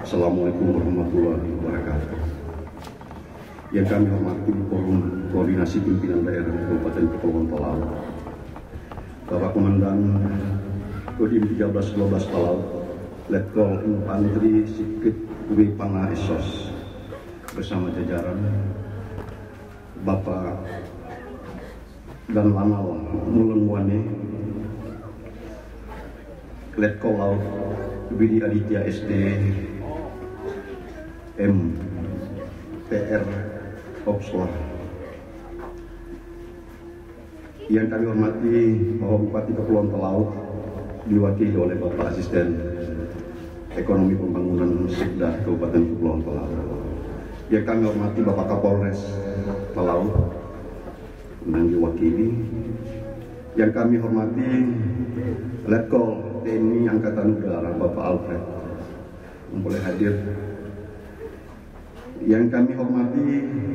Assalamualaikum warahmatullahi wabarakatuh. Yang kami hormati Forum Koordinasi Pimpinan Daerah Kabupaten Kepulauan Talaut, Bapak Komandan Kodim 1312 Talaut, Letkol Infantri Sikit W. Pana Esos, bersama jajaran Bapak dan Lanal Mulengwane, Letkol Laut Widi Aditya SD M PR Opsla. Yang kami hormati Bapak Bupati Kepulauan Talaut diwakili oleh Bapak Asisten Ekonomi Pembangunan Sekda Kabupaten Kepulauan Talaut. Yang kami hormati Bapak Kapolres Talaut yang diwakili. Yang kami hormati Letkol TNI Angkatan Udara Bapak Alfred yang boleh hadir. Yang kami hormati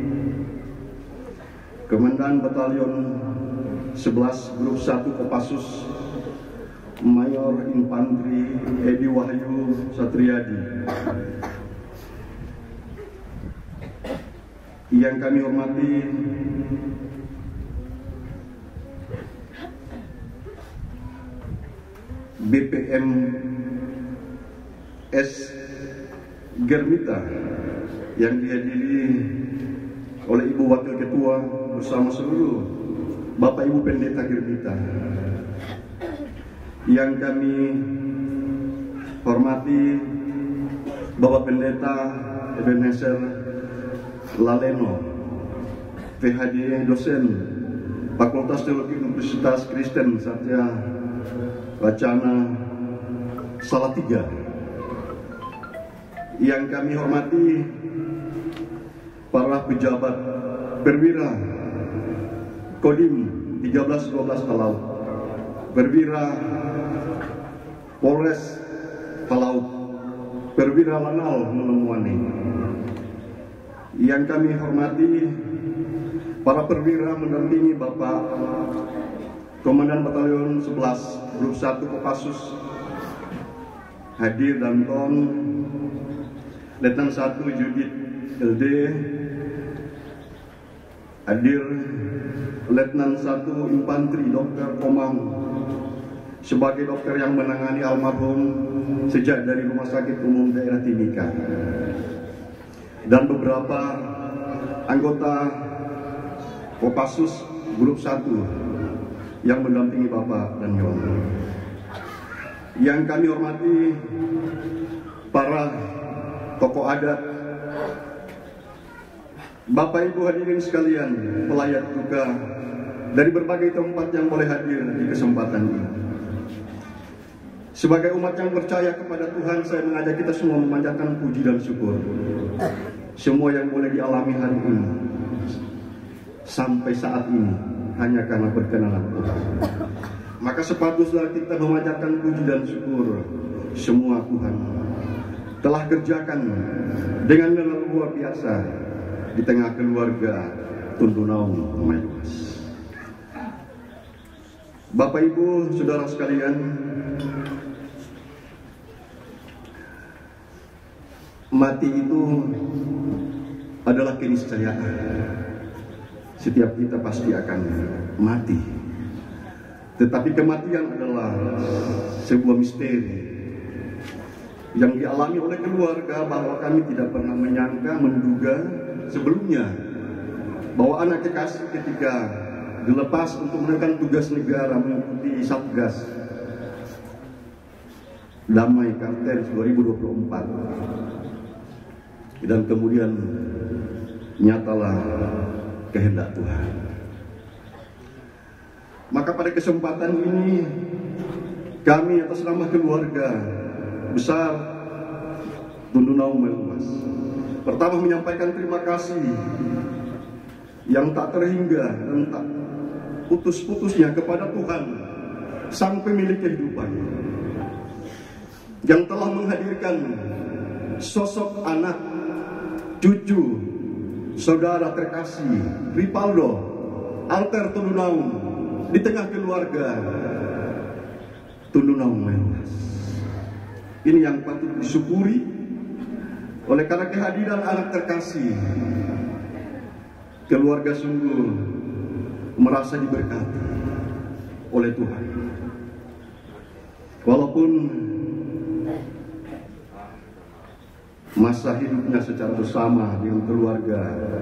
Komandan Batalion 11 Grup 1 Kopassus Mayor Infantri Edi Wahyu Satriadi. Yang kami hormati BPM S Germita yang dihadiri oleh Ibu Wakil Ketua bersama seluruh Bapak Ibu Pendeta Germita. Yang kami hormati Bapak Pendeta Ebenezer Laleno, PhD dosen Fakultas Teologi Universitas Kristen Satya Wacana Salatiga. Yang kami hormati para pejabat perwira Kodim 1312 Talaut, perwira Polres Talaut, perwira Lanal Mulengwane. Yang kami hormati para perwira mendampingi Bapak Komandan Batalion 11 Grup 1 Kopassus hadir dan Ton Letnan 1 Judit LD hadir, Letnan 1 Infantri Dr. Komang sebagai dokter yang menangani almarhum sejak dari Rumah Sakit Umum Daerah Timika, dan beberapa anggota Kopassus Grup 1 yang mendampingi Bapak dan Yon. Yang kami hormati para tokoh adat, Bapak Ibu hadirin sekalian, pelayat duka dari berbagai tempat yang boleh hadir di kesempatan ini. Sebagai umat yang percaya kepada Tuhan, saya mengajak kita semua memanjatkan puji dan syukur semua yang boleh dialami hari ini sampai saat ini hanya karena perkenanan Tuhan. Maka sepatutnya kita memanjatkan puji dan syukur semua Tuhan telah kerjakan dengan luar biasa di tengah keluarga Tundunaung Mayuas. Bapak Ibu, saudara sekalian, mati itu adalah keniscayaan. Setiap kita pasti akan mati. Tetapi kematian adalah sebuah misteri yang dialami oleh keluarga, bahwa kami tidak pernah menyangka, menduga sebelumnya bahwa anak kekasih ketika dilepas untuk menekan tugas negara mengikuti Satgas Damai Kartens 2024, dan kemudian nyatalah kehendak Tuhan. Maka pada kesempatan ini kami atas nama keluarga besar Tundunaung Mayuas pertama menyampaikan terima kasih yang tak terhingga dan tak putus-putusnya kepada Tuhan, Sang Pemilik kehidupan, yang telah menghadirkan sosok anak, cucu, saudara terkasih Ripaldo Alter Tundunaung di tengah keluarga Tundunaung Mayuas. Ini yang patut disyukuri Oleh karena kehadiran anak terkasih, keluarga sungguh merasa diberkati oleh Tuhan. Walaupun masa hidupnya secara bersama dengan keluarga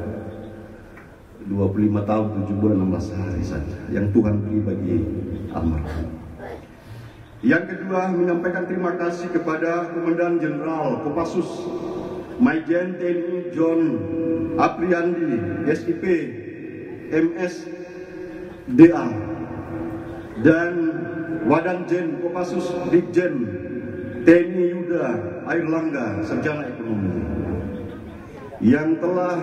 25 tahun 7 bulan 16 hari saja yang Tuhan beri bagi almarhum. Yang kedua, menyampaikan terima kasih kepada Komandan Jenderal Kopassus Majen TNI John Apriandi SIP MS DA dan Wadanjen Kopassus Brigjen TNI Yuda Airlangga Sarjana Ekonomi yang telah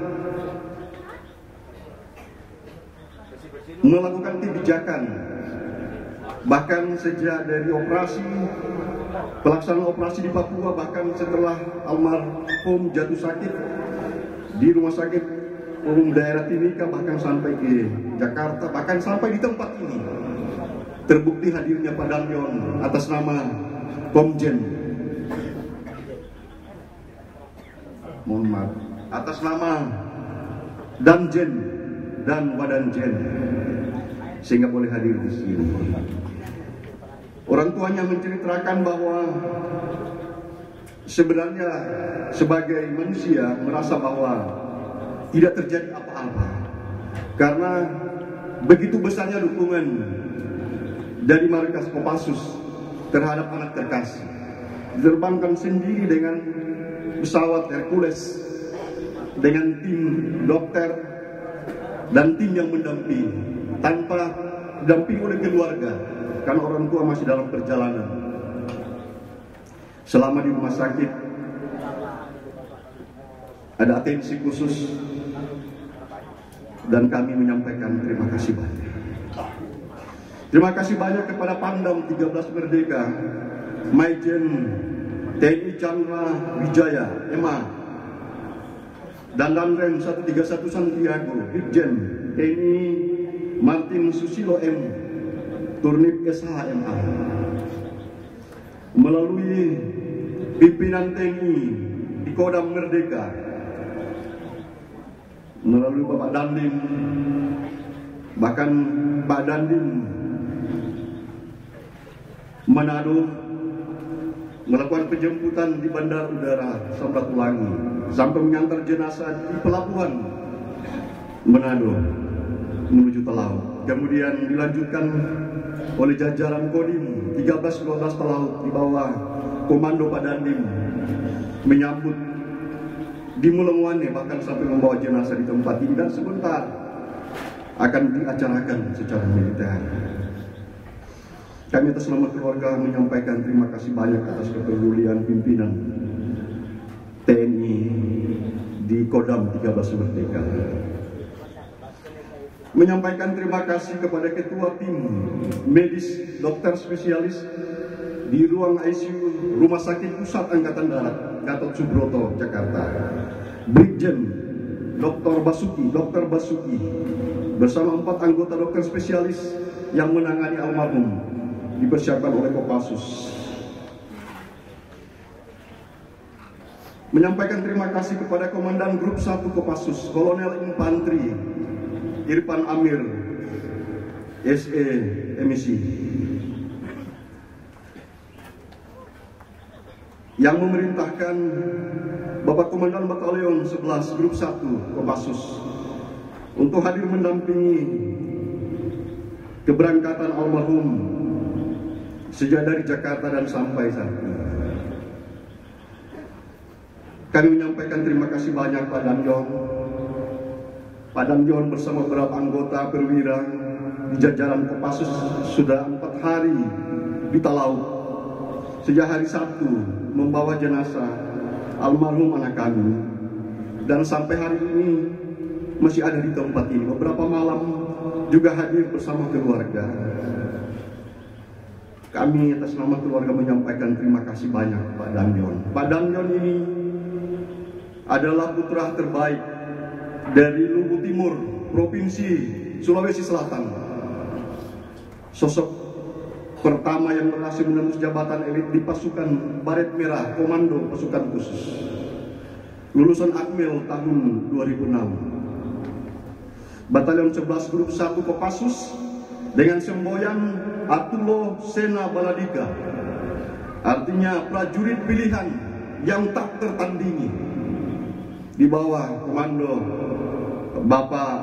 melakukan kebijakan bahkan sejak dari pelaksanaan operasi di Papua, bahkan setelah almarhum jatuh sakit di rumah sakit umum daerah Timika, bahkan sampai ke Jakarta, bahkan sampai di tempat ini terbukti hadirnya Pak Damyon atas nama Komjen, mohon maaf, atas nama Danjen dan Wadanjen, sehingga boleh hadir di sini. Orang tuanya menceritakan bahwa sebenarnya sebagai manusia merasa bahwa tidak terjadi apa-apa karena begitu besarnya dukungan dari markas Kopassus terhadap anak terkasih. Diterbangkan sendiri dengan pesawat Hercules dengan tim dokter dan tim yang mendampingi, tanpa didampingi oleh keluarga karena orang tua masih dalam perjalanan. Selama di rumah sakit ada atensi khusus dan kami menyampaikan terima kasih banyak. Terima kasih banyak kepada Pangdam 13 Merdeka Majen TNI Chandra Wijaya MA dan Danrem 131 Santiago Brigjen TNI Martin Susilo M Turnip SHMA melalui pimpinan TNI di Kodam Merdeka melalui Bapak Dandim, bahkan Pak Dandim Manado melakukan penjemputan di Bandar Udara Samratulangi sampai mengantar jenazah di pelabuhan Manado menuju Talaut. Kemudian dilanjutkan oleh jajaran Kodim 13-12 Talaut di bawah komando Pak Dandim menyambut di Mulengwane, bahkan sampai membawa jenazah di tempat ini dan sebentar akan diacarakan secara militer. Kami atas nama keluarga menyampaikan terima kasih banyak atas kepedulian pimpinan TNI di Kodam 13 Merdeka. Menyampaikan terima kasih kepada ketua tim medis dokter spesialis di ruang ICU Rumah Sakit Pusat Angkatan Darat Gatot Subroto, Jakarta, Brigjen Dr. Basuki bersama 4 anggota dokter spesialis yang menangani almarhum dipersiapkan oleh Kopassus. Menyampaikan terima kasih kepada Komandan Grup 1 Kopassus Kolonel Infantri Irfan Amir SE MSI yang memerintahkan Bapak Komandan Batalion 11 Grup 1 Kopassus untuk hadir mendampingi keberangkatan almarhum sejak dari Jakarta dan sampai saat ini. Kami menyampaikan terima kasih banyak Pak Damyon. Pak Damyon bersama beberapa anggota perwira di jajaran Kopassus sudah 4 hari di Talaut. Sejak hari Sabtu membawa jenazah almarhum anak kami dan sampai hari ini masih ada di tempat ini. Beberapa malam juga hadir bersama keluarga. Kami atas nama keluarga menyampaikan terima kasih banyak Pak Damyon. Pak Damyon ini adalah putra terbaik dari Lubu Timur, Provinsi Sulawesi Selatan. Sosok pertama yang berhasil menembus jabatan elit di pasukan Baret Merah, Komando Pasukan Khusus. lulusan Akmil tahun 2006, Batalion 11 Grup 1 Kopassus dengan semboyan Atulo Sena Baladika, artinya prajurit pilihan yang tak tertandingi, di bawah komando Bapak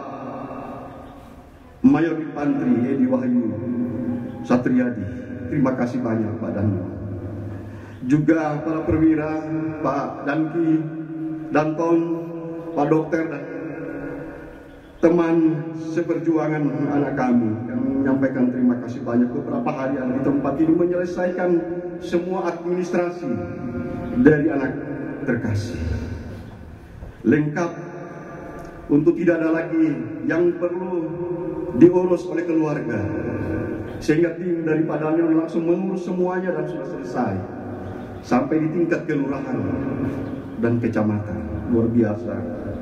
Mayor Infantri Edi Wahyu Satriadi. Terima kasih banyak Pak Danki. Juga para perwira, Pak Danki, Danton, Pak Dokter, dan teman seperjuangan anak kami. Kami menyampaikan terima kasih banyak. Beberapa hari di tempat ini menyelesaikan semua administrasi dari anak terkasih. Lengkap, untuk tidak ada lagi yang perlu diurus oleh keluarga, sehingga tim dari Padanion langsung mengurus semuanya dan sudah selesai sampai di tingkat kelurahan dan kecamatan. Luar biasa.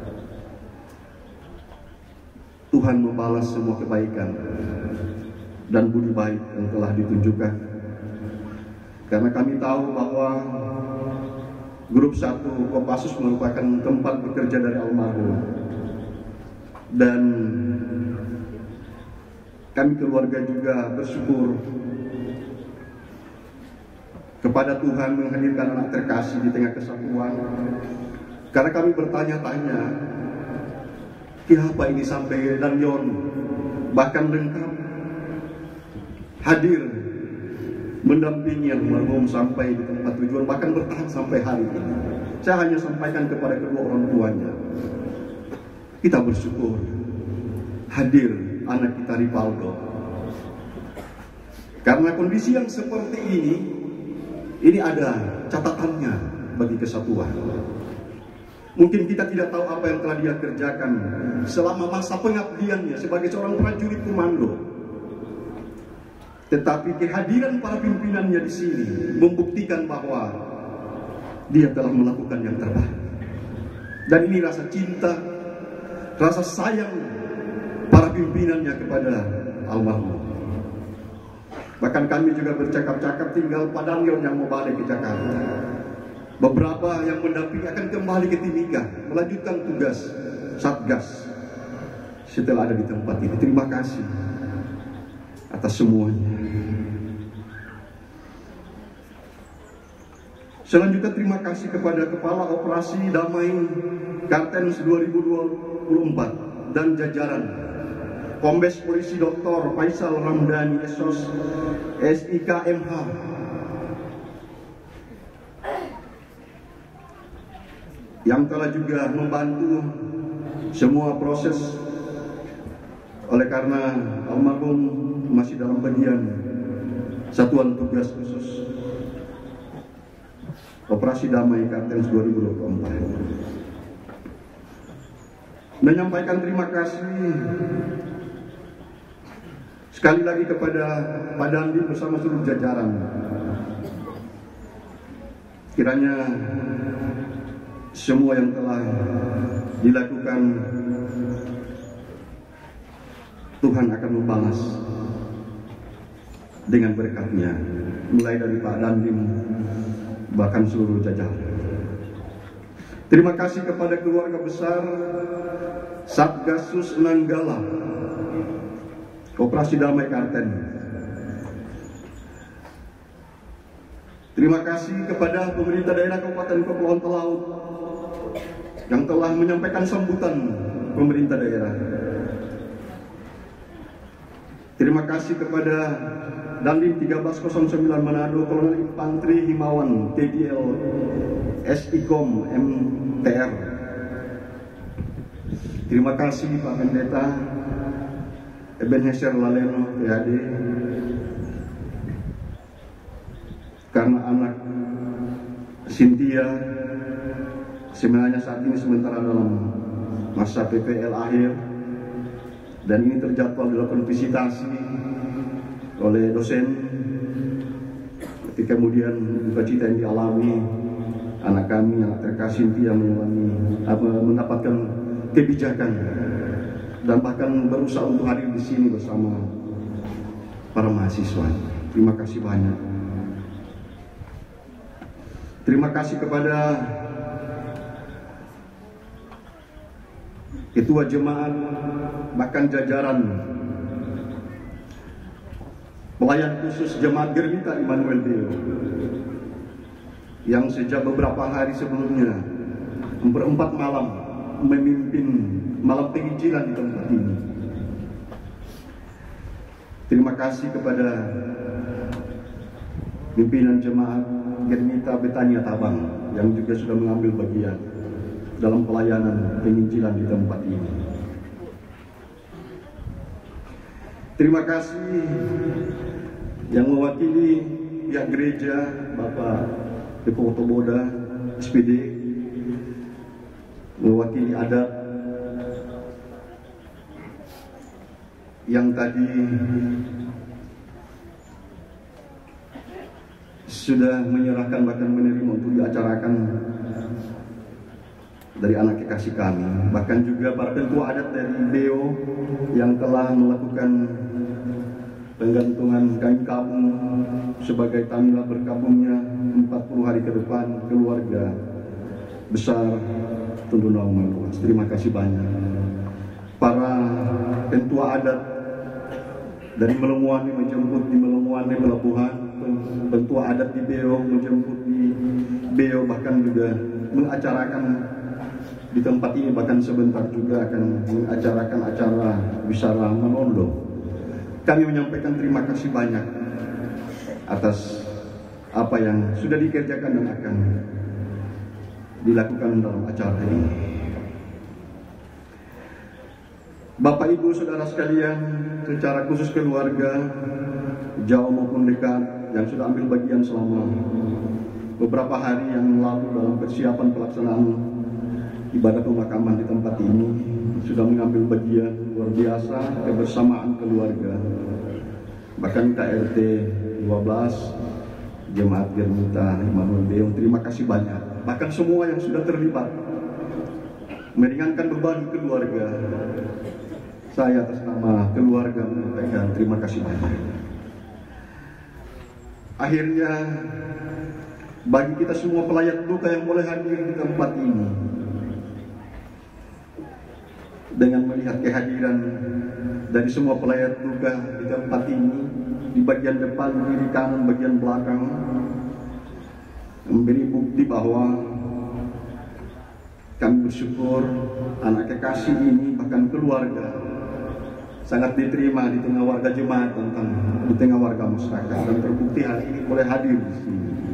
Tuhan membalas semua kebaikan dan budi baik yang telah ditunjukkan, karena kami tahu bahwa Grup 1 Kopassus merupakan tempat bekerja dari almarhum, dan kami keluarga juga bersyukur kepada Tuhan menghadirkan anak terkasih di tengah kesatuan. Karena kami bertanya-tanya, kenapa ini sampai Danyon bahkan lengkap hadir mendampingi almarhum sampai di tempat tujuan, bahkan bertahan sampai hari ini. Saya hanya sampaikan kepada kedua orang tuanya, kita bersyukur hadir anak kita Ripaldo. Karena kondisi yang seperti ini ada catatannya bagi kesatuan. Mungkin kita tidak tahu apa yang telah dia kerjakan selama masa pengabdiannya sebagai seorang prajurit komando. Tetapi kehadiran para pimpinannya di sini membuktikan bahwa dia telah melakukan yang terbaik. Dan ini rasa cinta, rasa sayang para pimpinannya kepada almarhum. Bahkan kami juga bercakap-cakap tinggal Padanion yang mau balik ke Jakarta. Beberapa yang mendampingi akan kembali ke Timika, melanjutkan tugas Satgas setelah ada di tempat ini. Terima kasih atas semuanya. Selanjutnya terima kasih kepada Kepala Operasi Damai Kartens 2024 dan jajaran, Kombes Polisi Dr. Faisal Ramdhani SOS SIKMH, yang telah juga membantu semua proses, oleh karena almarhum masih dalam bagian Satuan Tugas Khusus Operasi Damai Kartens 2024. Menyampaikan terima kasih sekali lagi kepada Pak Dandim bersama seluruh jajaran. Kiranya semua yang telah dilakukan Tuhan akan membalas dengan berkatnya, mulai dari Pak Dandim bahkan seluruh jajaran. Terima kasih kepada keluarga besar Satgasus Nanggala Operasi Damai Karten. Terima kasih kepada pemerintah daerah Kabupaten Kepulauan Talaut yang telah menyampaikan sambutan pemerintah daerah. Terima kasih kepada Dandim 1309 Manado, Kolonel Infantri Himawan TDL SIKOM MTR. Terima kasih Pak Pendeta Ebenezer Laleno PhD, karena anak Cynthia sebenarnya saat ini sementara dalam masa PPL akhir, dan ini terjadwal dilakukan visitasi oleh dosen. Ketika kemudian duka cita yang dialami anak kami, anak terkasih Cynthia, mendapatkan kebijakan dan bahkan berusaha untuk hadir di sini bersama para mahasiswa. Terima kasih banyak. Terima kasih kepada ketua jemaat, bahkan jajaran pelayan khusus Jemaat Germita Immanuel Beo yang sejak beberapa hari sebelumnya berempat malam memimpin malam penginjilan di tempat ini. Terima kasih kepada pimpinan Jemaat Germita Betania Tabang yang juga sudah mengambil bagian dalam pelayanan penginjilan di tempat ini. Terima kasih yang mewakili pihak gereja, Bapak Depo Otoboda, SPD, mewakili adat yang tadi sudah menyerahkan bahkan menerima untuk diacarakan dari anak kekasih kami, bahkan juga para pentua adat dari Beo yang telah melakukan penggantungan kain kabung sebagai tanda berkabungnya 40 hari ke depan keluarga besar Tundunau Maluas. Terima kasih banyak. Para pentua adat dari Melemuani menjemput di Melemuani pelabuhan, pentua adat di Beo menjemput di Beo, bahkan juga mengacarakan di tempat ini, bahkan sebentar juga akan mengacarakan acara Wisara Manondo. Kami menyampaikan terima kasih banyak atas apa yang sudah dikerjakan dan akan dilakukan dalam acara ini. Bapak Ibu Saudara sekalian, secara khusus keluarga jauh maupun dekat yang sudah ambil bagian selama beberapa hari yang lalu dalam persiapan pelaksanaan ibadah pemakaman di tempat ini, sudah mengambil bagian luar biasa kebersamaan keluarga, bahkan KRT 12 Jemaat Germita Immanuel Beo. Terima kasih banyak, bahkan semua yang sudah terlibat meringankan beban keluarga. Saya atas nama keluarga menyampaikan terima kasih banyak. Akhirnya bagi kita semua pelayat duka yang boleh hadir di tempat ini, dengan melihat kehadiran dari semua pelayat duka di tempat ini, di bagian depan, kiri kanan, bagian belakang, memberi bukti bahwa kami bersyukur anak kekasih ini bahkan keluarga sangat diterima di tengah warga jemaat, tentang di tengah warga masyarakat, dan terbukti hari ini boleh hadir di sini.